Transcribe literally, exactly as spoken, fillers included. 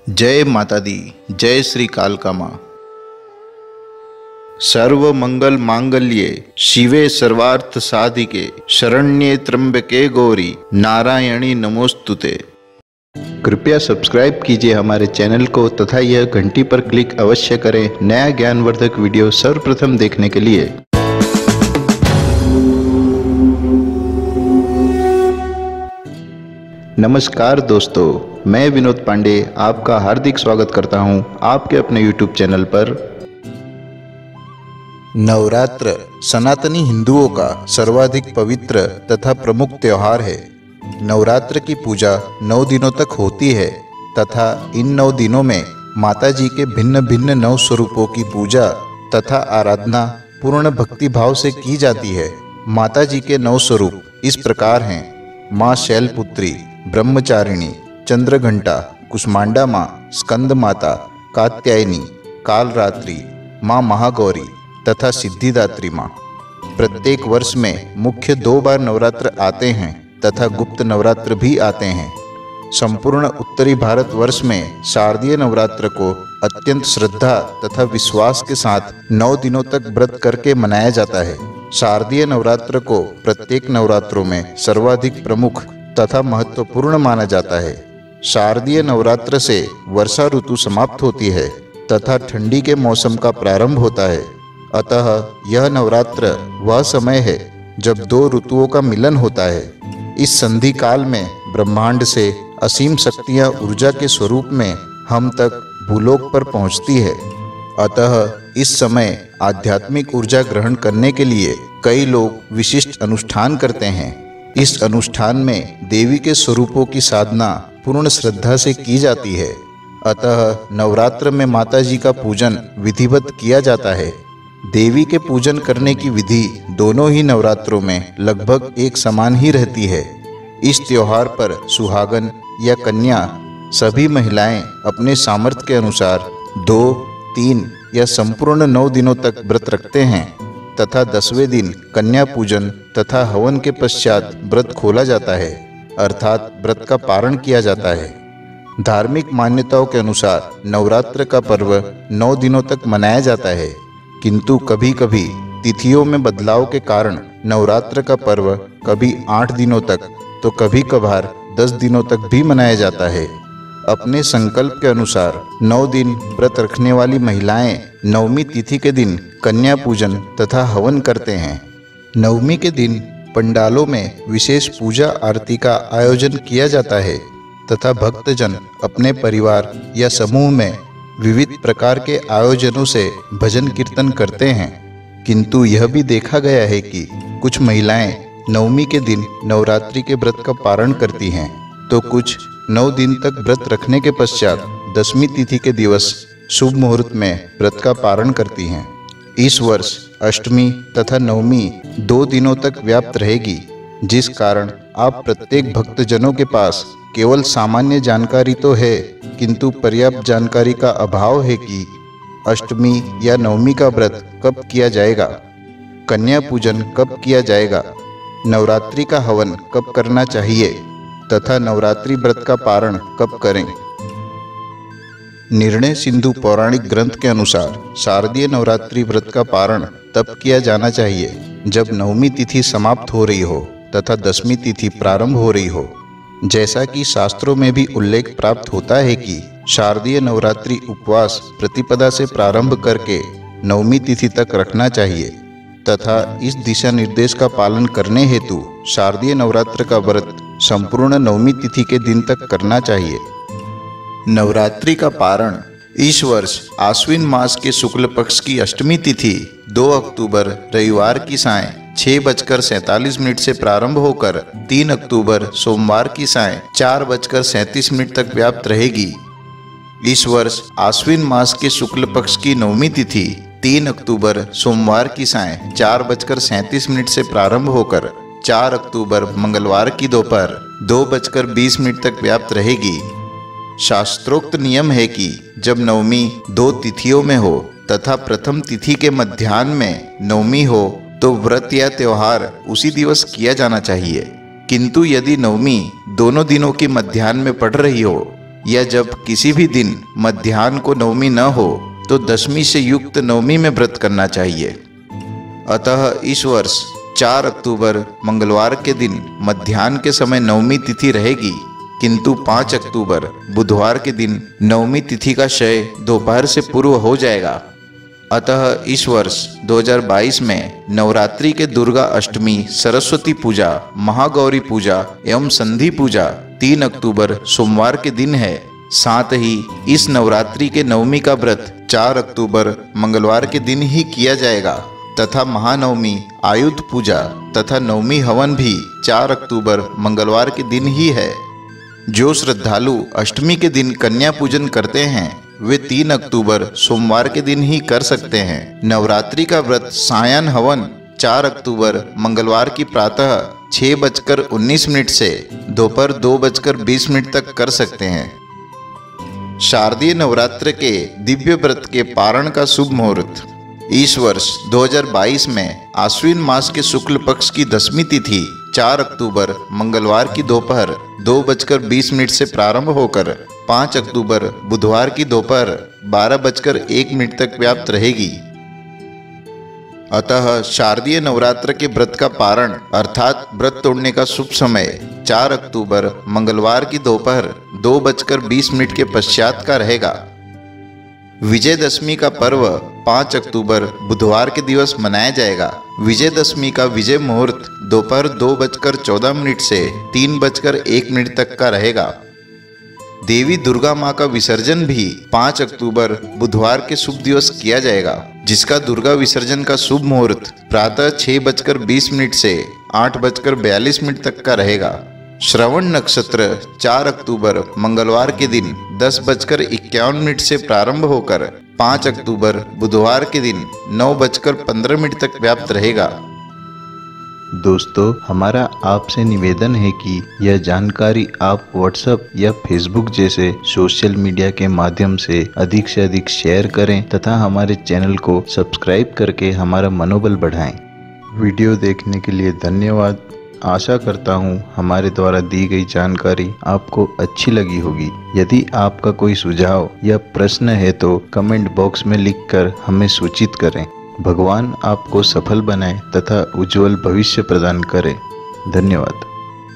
जय माता दी। जय श्री कालका माँ। सर्व मंगल मांगल्ये शिवे सर्वार्थ साधिके शरण्ये त्र्यंबके गौरी नारायणी नमोस्तुते। कृपया सब्सक्राइब कीजिए हमारे चैनल को तथा यह घंटी पर क्लिक अवश्य करें नया ज्ञानवर्धक वीडियो सर्वप्रथम देखने के लिए। नमस्कार दोस्तों, मैं विनोद पांडे आपका हार्दिक स्वागत करता हूं आपके अपने यूट्यूब चैनल पर। नवरात्र सनातनी हिंदुओं का सर्वाधिक पवित्र तथा प्रमुख त्योहार है। नवरात्र की पूजा नौ दिनों तक होती है तथा इन नौ दिनों में माता जी के भिन्न भिन्न नौ स्वरूपों की पूजा तथा आराधना पूर्ण भक्ति भाव से की जाती है। माता जी के नौ स्वरूप इस प्रकार हैं: माँ शैलपुत्री, ब्रह्मचारिणी, चंद्रघंटा, कुष्मांडा माँ, स्कंद माता, कात्यायनी, कालरात्रि, माँ महागौरी तथा सिद्धिदात्री माँ। प्रत्येक वर्ष में मुख्य दो बार नवरात्र आते हैं तथा गुप्त नवरात्र भी आते हैं। संपूर्ण उत्तरी भारत वर्ष में शारदीय नवरात्र को अत्यंत श्रद्धा तथा विश्वास के साथ नौ दिनों तक व्रत करके मनाया जाता है। शारदीय नवरात्र को प्रत्येक नवरात्रों में सर्वाधिक प्रमुख तथा महत्वपूर्ण माना जाता है। शारदीय नवरात्र से वर्षा ऋतु समाप्त होती है तथा ठंडी के मौसम का प्रारंभ होता है। अतः यह नवरात्र वह समय है जब दो ऋतुओं का मिलन होता है। इस संधि काल में ब्रह्मांड से असीम शक्तियाँ ऊर्जा के स्वरूप में हम तक भूलोक पर पहुँचती है। अतः इस समय आध्यात्मिक ऊर्जा ग्रहण करने के लिए कई लोग विशिष्ट अनुष्ठान करते हैं। इस अनुष्ठान में देवी के स्वरूपों की साधना पूर्ण श्रद्धा से की जाती है। अतः नवरात्र में माता जी का पूजन विधिवत किया जाता है। देवी के पूजन करने की विधि दोनों ही नवरात्रों में लगभग एक समान ही रहती है। इस त्योहार पर सुहागन या कन्या सभी महिलाएं अपने सामर्थ्य के अनुसार दो, तीन या संपूर्ण नौ दिनों तक व्रत रखते हैं तथा दसवें दिन कन्या पूजन तथा हवन के पश्चात व्रत खोला जाता है, अर्थात व्रत का पारण किया जाता है। धार्मिक मान्यताओं के अनुसार नवरात्र का पर्व नौ दिनों तक मनाया जाता है, किंतु कभी कभी तिथियों में बदलाव के कारण नवरात्र का पर्व कभी आठ दिनों तक तो कभी कभार दस दिनों तक भी मनाया जाता है। अपने संकल्प के अनुसार नौ दिन व्रत रखने वाली महिलाएं नवमी तिथि के दिन कन्या पूजन तथा हवन करते हैं। नवमी के दिन पंडालों में विशेष पूजा आरती का आयोजन किया जाता है तथा भक्तजन अपने परिवार या समूह में विविध प्रकार के आयोजनों से भजन कीर्तन करते हैं। किंतु यह भी देखा गया है कि कुछ महिलाएं नवमी के दिन नवरात्रि के व्रत का पारण करती हैं, तो कुछ नौ दिन तक व्रत रखने के पश्चात दसवीं तिथि के दिवस शुभ मुहूर्त में व्रत का पारण करती हैं। इस वर्ष अष्टमी तथा नवमी दो दिनों तक व्याप्त रहेगी, जिस कारण आप प्रत्येक भक्तजनों के पास केवल सामान्य जानकारी तो है, किंतु पर्याप्त जानकारी का अभाव है कि अष्टमी या नवमी का व्रत कब किया जाएगा, कन्या पूजन कब किया जाएगा, नवरात्रि का हवन कब करना चाहिए तथा नवरात्रि व्रत का पारण कब करें। निर्णय सिंधु पौराणिक ग्रंथ के अनुसार शारदीय नवरात्रि व्रत का पारण तब किया जाना चाहिए जब नवमी तिथि समाप्त हो रही हो तथा दसवीं तिथि प्रारंभ हो रही हो। जैसा कि शास्त्रों में भी उल्लेख प्राप्त होता है कि शारदीय नवरात्रि उपवास प्रतिपदा से प्रारंभ करके नवमी तिथि तक रखना चाहिए तथा इस दिशा निर्देश का पालन करने हेतु शारदीय नवरात्र का व्रत संपूर्ण नवमी तिथि के दिन तक करना चाहिए। नवरात्रि का पारण इस वर्ष आश्विन मास के शुक्ल पक्ष की अष्टमी तिथि दो अक्टूबर रविवार की सायं छः बजकर सैंतालीस मिनट से प्रारंभ होकर तीन अक्टूबर सोमवार की सायं चार बजकर सैंतीस मिनट तक व्याप्त रहेगी। इस वर्ष आश्विन मास के शुक्ल पक्ष की नवमी तिथि तीन अक्टूबर सोमवार की सायं चार बजकर सैंतीस मिनट से प्रारंभ होकर चार अक्टूबर मंगलवार की दोपहर दो बजकर बीस मिनट तक व्याप्त रहेगी। शास्त्रोक्त नियम है कि जब नवमी दो तिथियों में हो तथा प्रथम तिथि के मध्याह्न में नवमी हो तो व्रत या त्योहार उसी दिवस किया जाना चाहिए, किंतु यदि नवमी दोनों दिनों के मध्याह्न में पड़ रही हो या जब किसी भी दिन मध्याह्न को नवमी न हो तो दशमी से युक्त नवमी में व्रत करना चाहिए। अतः इस वर्ष चार अक्टूबर मंगलवार के दिन मध्याह्न के समय नवमी तिथि रहेगी, किंतु पाँच अक्टूबर बुधवार के दिन नवमी तिथि का क्षय दोपहर से पूर्व हो जाएगा। अतः इस वर्ष दो हज़ार बाईस में नवरात्रि के दुर्गा अष्टमी, सरस्वती पूजा, महागौरी पूजा एवं संधि पूजा तीन अक्टूबर सोमवार के दिन है। साथ ही इस नवरात्रि के नवमी का व्रत चार अक्टूबर मंगलवार के दिन ही किया जाएगा तथा महानवमी, आयुध पूजा तथा नवमी हवन भी चार अक्टूबर मंगलवार के दिन ही है। जो श्रद्धालु अष्टमी के दिन कन्या पूजन करते हैं वे तीन अक्टूबर सोमवार के दिन ही कर सकते हैं। नवरात्रि का व्रत सायं हवन चार अक्टूबर मंगलवार की प्रातः छः बजकर उन्नीस मिनट से दोपहर दो बजकर बीस मिनट तक कर सकते हैं। शारदीय नवरात्र के दिव्य व्रत के पारण का शुभ मुहूर्त इस वर्ष दो हज़ार बाईस में आश्विन मास के शुक्ल पक्ष की दसवीं तिथि चार अक्टूबर मंगलवार की दोपहर दो बजकर बीस मिनट से प्रारंभ होकर पाँच अक्टूबर बुधवार की दोपहर बारह बजकर एक मिनट तक व्याप्त रहेगी। अतः शारदीय नवरात्र के व्रत का पारण अर्थात व्रत तोड़ने का शुभ समय चार अक्टूबर मंगलवार की दोपहर दो बजकर बीस मिनट के पश्चात का रहेगा। विजयदशमी का पर्व पाँच अक्टूबर बुधवार के दिवस मनाया जाएगा। विजयदशमी का विजय मुहूर्त दोपहर दो बजकर चौदह मिनट से तीन बजकर एक मिनट तक का रहेगा। देवी दुर्गा माँ का विसर्जन भी पाँच अक्टूबर बुधवार के शुभ दिवस किया जाएगा, जिसका दुर्गा विसर्जन का शुभ मुहूर्त प्रातः छः बजकर बीस मिनट से आठ बजकर बयालीस मिनट तक का रहेगा। श्रवण नक्षत्र चार अक्टूबर मंगलवार के दिन दस बजकर इक्यावन मिनट से प्रारंभ होकर पाँच अक्टूबर बुधवार के दिन नौ बजकर पंद्रह मिनट तक व्याप्त रहेगा। दोस्तों, हमारा आपसे निवेदन है कि यह जानकारी आप व्हाट्सएप या फेसबुक जैसे सोशल मीडिया के माध्यम से अधिक से अधिक शेयर करें तथा हमारे चैनल को सब्सक्राइब करके हमारा मनोबल बढ़ाएं। वीडियो देखने के लिए धन्यवाद। आशा करता हूँ हमारे द्वारा दी गई जानकारी आपको अच्छी लगी होगी। यदि आपका कोई सुझाव या प्रश्न है तो कमेंट बॉक्स में लिखकर हमें सूचित करें। भगवान आपको सफल बनाए तथा उज्जवल भविष्य प्रदान करे। धन्यवाद।